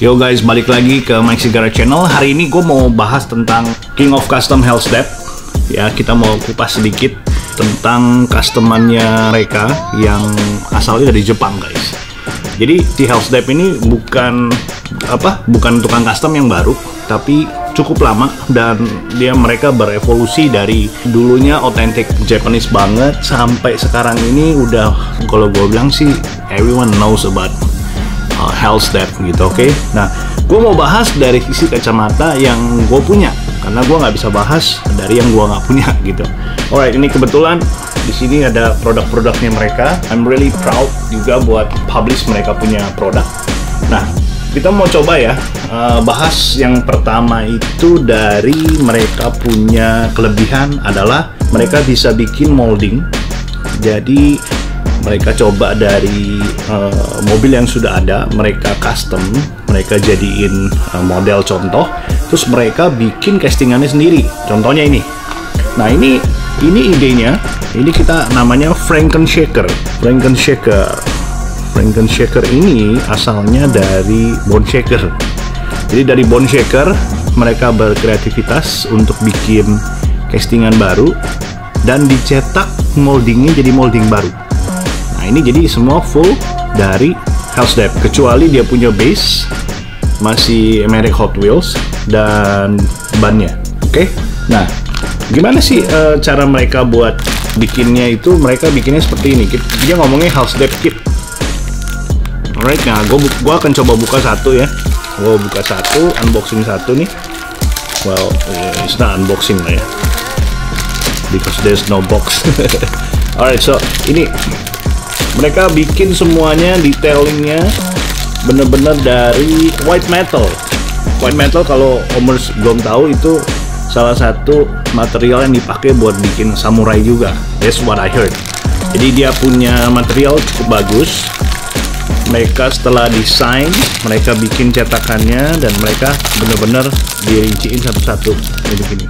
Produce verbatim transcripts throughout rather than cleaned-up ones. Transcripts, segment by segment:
Yo guys, balik lagi ke Mike Sigara Channel. Hari ini gue mau bahas tentang King of Custom Hellstep. Ya, kita mau kupas sedikit tentang customannya mereka yang asalnya dari Jepang, guys. Jadi si Hellstep ini bukan apa, bukan tukang custom yang baru, tapi cukup lama, dan dia mereka berevolusi dari dulunya otentik Japanese banget sampai sekarang ini udah, kalau gue bilang sih everyone knows about uh, Hellstep gitu, oke? Okay? Nah, gue mau bahas dari sisi kacamata yang gue punya, karena gue nggak bisa bahas dari yang gue nggak punya gitu. Alright, ini kebetulan di sini ada produk-produknya mereka. I'm really proud juga buat publish mereka punya produk. Nah, kita mau coba ya uh, bahas yang pertama itu dari mereka punya kelebihan adalah mereka bisa bikin molding. Jadi mereka coba dari uh, mobil yang sudah ada, mereka custom, mereka jadiin uh, model contoh, terus mereka bikin castingannya sendiri. Contohnya ini. Nah, ini ini idenya. Ini kita namanya Frankenshaker. Frankenshaker. Frankenshaker ini asalnya dari Bone Shaker. Jadi dari Bone Shaker mereka berkreativitas untuk bikin castingan baru dan dicetak moldingnya jadi molding baru. Nah, ini jadi semua full dari Hellstep, kecuali dia punya base masih merek Hot Wheels dan bannya. Oke, okay? Nah, gimana sih uh, cara mereka buat bikinnya itu? Mereka bikinnya seperti ini. Dia ngomongnya Hellstep kit. Alright, nah gue gua akan coba buka satu ya. Gue buka satu, unboxing satu nih. Well, yeah, it's not unboxing lah ya, because there's no box. Alright, so ini mereka bikin semuanya, detailingnya bener-bener dari white metal. White metal, kalau Omers belum tahu, itu salah satu material yang dipakai buat bikin samurai juga. That's what I heard. Jadi dia punya material cukup bagus. Mereka setelah desain, mereka bikin cetakannya, dan mereka bener-bener dirinciin satu-satu jadi gini.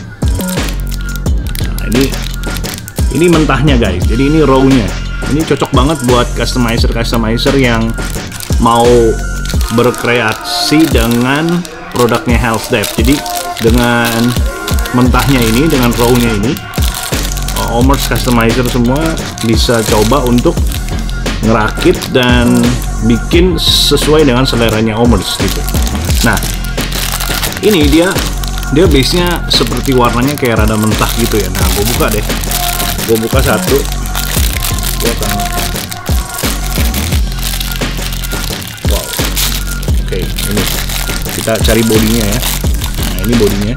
Nah, ini ini mentahnya guys. Jadi ini raw-nya. Ini cocok banget buat customizer-customizer yang mau berkreasi dengan produknya Hellstep. Jadi dengan mentahnya ini, dengan raw-nya ini, Omers customizer semua bisa coba untuk ngerakit dan bikin sesuai dengan seleranya Omers gitu. Nah, ini dia dia base nya seperti warnanya kayak rada mentah gitu ya. Nah, gue buka deh, gue buka satu, gue akan wow, oke, okay, ini kita cari bodinya ya. Nah, ini bodinya,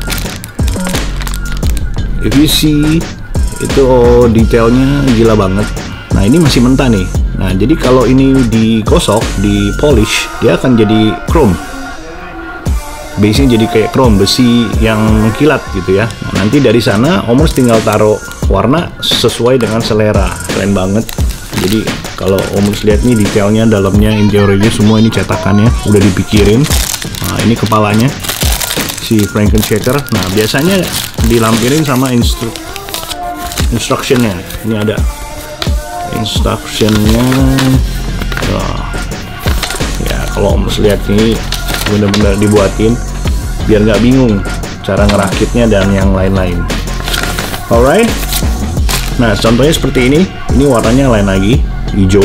if you see itu, oh, detailnya gila banget. Nah, ini masih mentah nih. Nah, jadi kalau ini digosok, di polish, dia akan jadi chrome. Base-nya jadi kayak chrome, besi yang mengkilat gitu ya. Nah, nanti dari sana Omers tinggal taruh warna sesuai dengan selera. Keren banget. Jadi kalau Omers lihat nih detailnya, dalamnya, interiornya, semua ini cetakannya udah dipikirin. Nah, ini kepalanya si Frankenshaker. Nah, biasanya dilampirin sama instru instructionnya. Ini ada instructionnya. Nah, ya kalau Omers lihat nih bener-bener dibuatin biar nggak bingung cara ngerakitnya dan yang lain-lain. Alright, nah contohnya seperti ini. Ini warnanya lain lagi, hijau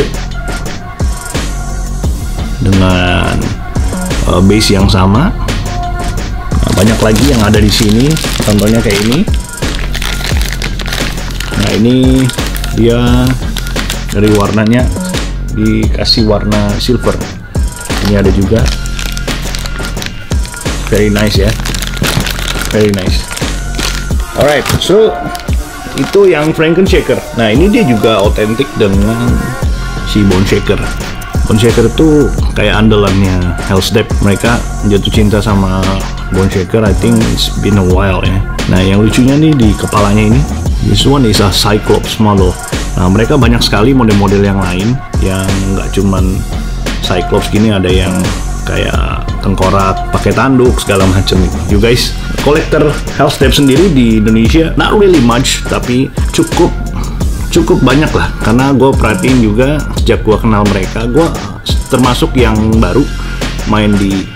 dengan uh, base yang sama. Nah, banyak lagi yang ada di sini, contohnya kayak ini. Nah, ini dia dari warnanya dikasih warna silver. Ini ada juga, very nice ya, very nice. Alright, so itu yang Frankenshaker. Nah, ini dia juga otentik dengan si Bone Shaker. Bone Shaker itu kayak andalannya Hellstep. Mereka jatuh cinta sama Bone Shaker, I think it's been a while ya. Nah, yang lucunya nih di kepalanya ini, this one is a Cyclops model. Nah, mereka banyak sekali model-model yang lain yang nggak cuman Cyclops gini, ada yang kayak tengkorak pakai tanduk segala macam. You guys, kolektor Hellstep sendiri di Indonesia not really much, tapi cukup cukup banyak lah. Karena gue perhatiin juga sejak gue kenal mereka, gue termasuk yang baru main di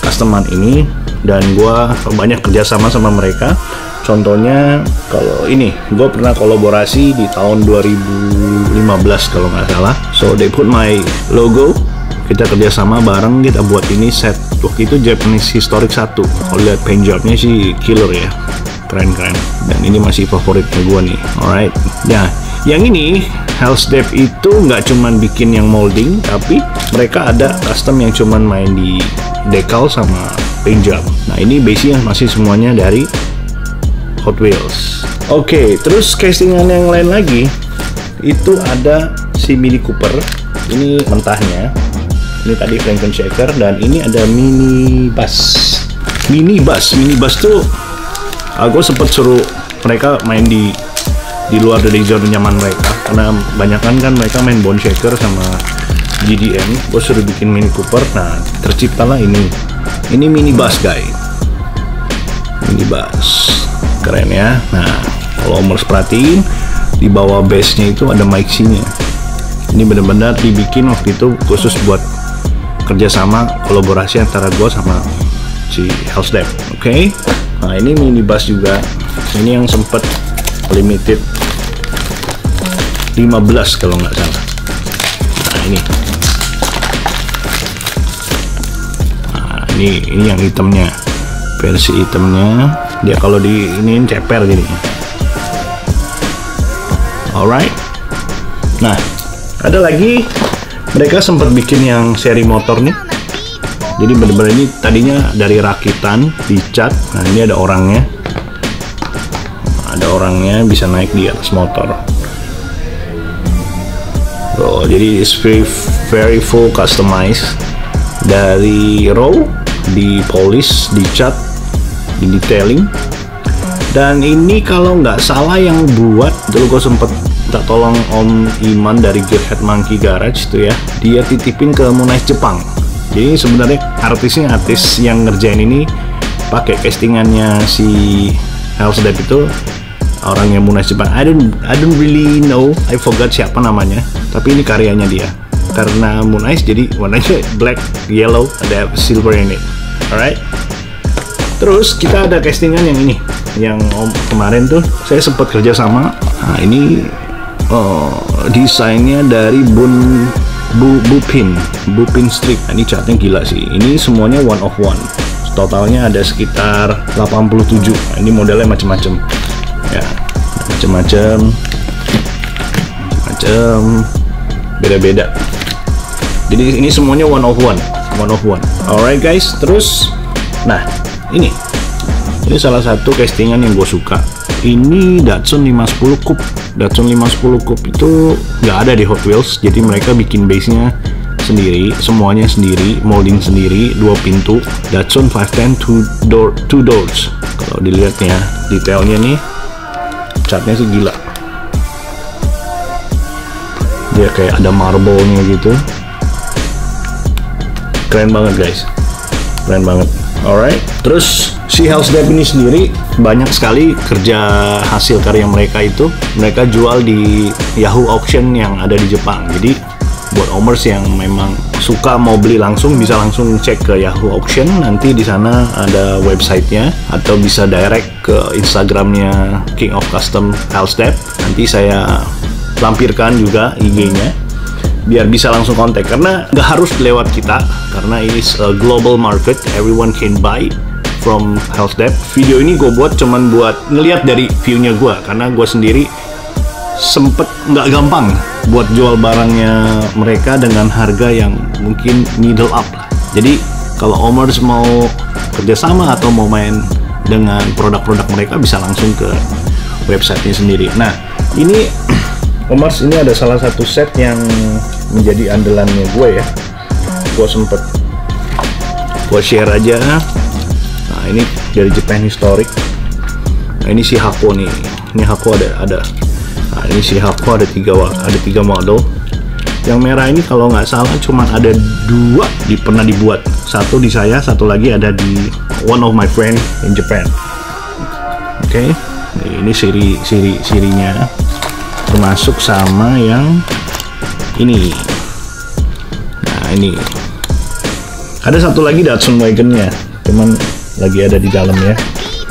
customan ini, dan gue banyak kerjasama sama mereka. Contohnya kalau ini, gue pernah kolaborasi di tahun dua ribu lima belas kalau nggak salah. So they put my logo, kita kerjasama bareng, kita buat ini set. Waktu itu Japanese Historic satu. Kalau lihat paint jobnya sih killer ya, keren-keren. Dan ini masih favoritnya gue nih. Alright, nah yang ini Hell's Death itu nggak cuman bikin yang molding, tapi mereka ada custom yang cuman main di decal sama paint job. Nah ini base-nya masih semuanya dari Hot Wheels. Oke, okay, terus castingan yang lain lagi itu ada si Mini Cooper. Ini mentahnya. Ini tadi Franken Shaker, dan ini ada Mini Bus. Mini Bus, Mini Bus tuh aku sempet suruh mereka main di di luar dari zona nyaman mereka, karena banyakan kan mereka main Bone Shaker sama G D M. Gue suruh bikin Mini Cooper. Nah terciptalah ini. Ini Mini Bus guys. Mini Bus. Keren ya. Nah kalau Omers perhatiin, di bawah base-nya itu ada mic C-nya. Ini benar-benar dibikin waktu itu khusus buat kerjasama kolaborasi antara gue sama si Hell's Death. Oke, okay? Nah ini Mini Bus juga. Ini yang sempet limited lima belas kalau nggak salah. Nah ini. Nah ini ini yang hitamnya, versi hitamnya. Dia kalau di ini ceper gini. Alright. Nah, ada lagi mereka sempat bikin yang seri motor nih. Jadi bener-bener ini tadinya dari rakitan dicat. Nah ini ada orangnya. Ada orangnya bisa naik di atas motor. Oh, jadi it's very very full customized, dari raw, di polish, dicat, di detailing. Dan ini kalau nggak salah yang buat, dulu gue sempet tak tolong Om Iman dari Gearhead Monkey Garage itu ya, dia titipin ke Moonlight Jepang. Jadi sebenarnya artisnya artis yang ngerjain ini pakai castingannya si Hell's Death itu orang yang Moonlight Jepang. I don't I don't really know, I forgot siapa namanya, tapi ini karyanya dia. Karena Moonlight jadi warnanya black, yellow, ada silver in it. Alright. Terus kita ada castingan yang ini, yang om kemarin tuh saya sempat kerja sama. Nah ini oh, desainnya dari Bun Bu Bupin Bupin Strip. Nah, ini catnya gila sih. Ini semuanya one of one. Totalnya ada sekitar delapan puluh tujuh. Nah, ini modelnya macam-macam. Ya, macam-macam, macam beda-beda. Jadi ini semuanya one of one, one of one. Alright guys, terus, nah ini, ini salah satu castingan yang gue suka. Ini Datsun lima sepuluh Coupe. Datsun lima sepuluh Coupe itu nggak ada di Hot Wheels, jadi mereka bikin base-nya sendiri, semuanya sendiri, molding sendiri, dua pintu. Datsun five ten two door two doors. Kalau dilihat ya, detailnya nih, catnya sih gila. Dia kayak ada marble-nya gitu. Keren banget guys, keren banget. Alright, terus si Hell's Death ini sendiri banyak sekali kerja hasil karya mereka itu mereka jual di Yahoo Auction yang ada di Jepang. Jadi buat omers yang memang suka mau beli langsung bisa langsung cek ke Yahoo Auction, nanti di sana ada websitenya, atau bisa direct ke Instagramnya King of Custom Hell's Death. Nanti saya lampirkan juga I G-nya biar bisa langsung kontak, karena nggak harus lewat kita, karena ini a global market, everyone can buy from Hell's Death. Video ini gue buat cuman buat ngeliat dari view-nya gue, karena gue sendiri sempet nggak gampang buat jual barangnya mereka dengan harga yang mungkin middle up lah. Jadi kalau omers mau kerjasama atau mau main dengan produk-produk mereka bisa langsung ke websitenya sendiri. Nah ini omers, ini ada salah satu set yang menjadi andalannya gue ya, gue sempet gue share aja. Nah ini dari Japan Historic. Nah ini si Hako nih, ini Hako ada ada nah ini si Hako ada tiga ada tiga model. Yang merah ini kalau nggak salah cuma ada dua di pernah dibuat, satu di saya, satu lagi ada di one of my friend in Japan. Oke, okay. Ini siri siri sirinya, termasuk sama yang ini. Nah ini Ada satu lagi Datsun wagonnya, cuman lagi ada di dalam ya.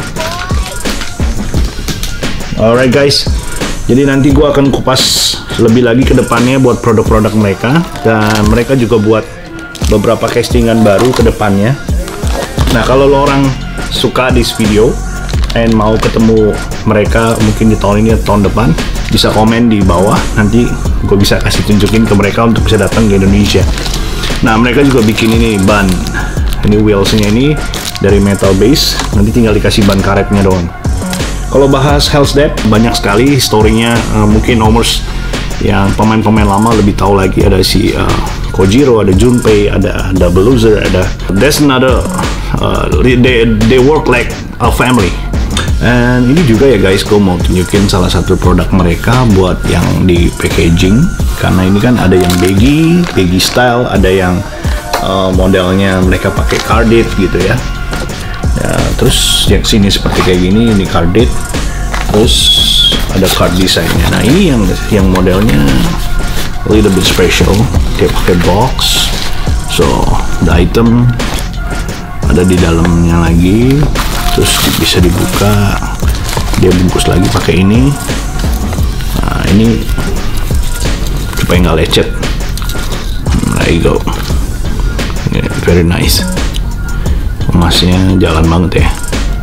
Alright guys, jadi nanti gua akan kupas lebih lagi ke depannya buat produk-produk mereka, dan mereka juga buat beberapa castingan baru ke depannya. Nah, kalau lo orang suka this video and mau ketemu mereka mungkin di tahun ini atau tahun depan, bisa komen di bawah, nanti gue bisa kasih tunjukin ke mereka untuk bisa datang ke Indonesia. Nah, mereka juga bikin ini ban, ini wheelsnya ini dari metal base, nanti tinggal dikasih ban karetnya doang. Kalau bahas Hell's Death banyak sekali historinya, uh, mungkin Omers yang pemain-pemain lama lebih tahu lagi. Ada si uh, Kojiro, ada Junpei, ada Double Loser, ada there's another uh, they they work like a family. And ini juga ya guys, gue mau tunjukin salah satu produk mereka buat yang di packaging, karena ini kan ada yang baggy, baggy style, ada yang uh, modelnya mereka pakai carded gitu ya. Ya, terus yang sini seperti kayak gini, ini carded, terus ada card desainnya. Nah, ini yang yang modelnya a little bit special, dia pakai box, so the item ada di dalamnya lagi, terus bisa dibuka, dia bungkus lagi pakai ini. Nah, ini supaya nggak lecet. There you go, yeah, very nice. Emasnya jalan banget ya.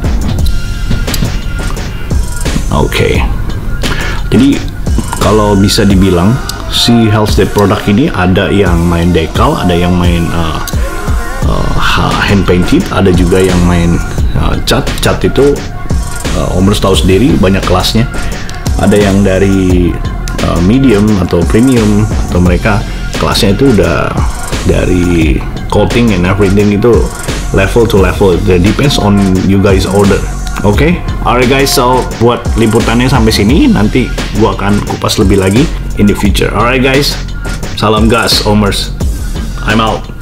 Oke, okay. Jadi kalau bisa dibilang si Hell's Death produk ini ada yang main decal, ada yang main uh, uh, hand painted, ada juga yang main uh, cat. Cat itu uh, Omers tahu sendiri banyak kelasnya. Ada yang dari uh, medium atau premium, atau mereka kelasnya itu udah dari coating and everything itu level to level. It depends on you guys order. Oke, okay? Alright guys, so buat liputannya sampai sini, nanti gua akan kupas lebih lagi in the future. Alright guys, salam gas Omers, I'm out.